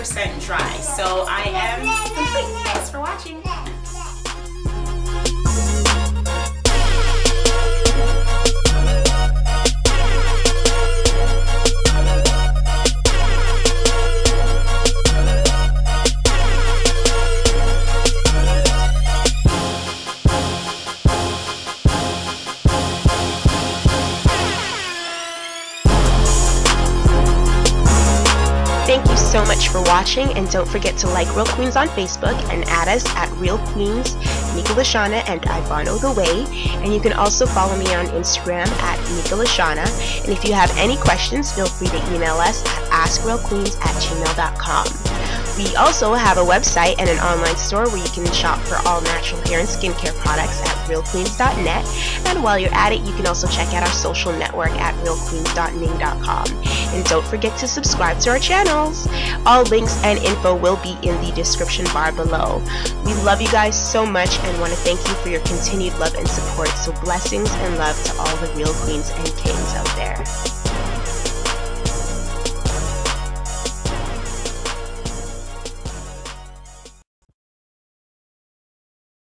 100% dry. So I am complete. Thanks for watching. Thank you so much for watching, and don't forget to like Real Queens on Facebook and add us at Real Queens, Nika Lashana and Ivano The Way. And you can also follow me on Instagram at Nika Lashana. And if you have any questions, feel free to email us at askrealqueens@gmail.com. We also have a website and an online store where you can shop for all natural hair and skincare products at realqueens.net. And while you're at it, you can also check out our social network at realqueens.ning.com. And don't forget to subscribe to our channels. All links and info will be in the description bar below. We love you guys so much and want to thank you for your continued love and support. So blessings and love to all the real queens and kings out there.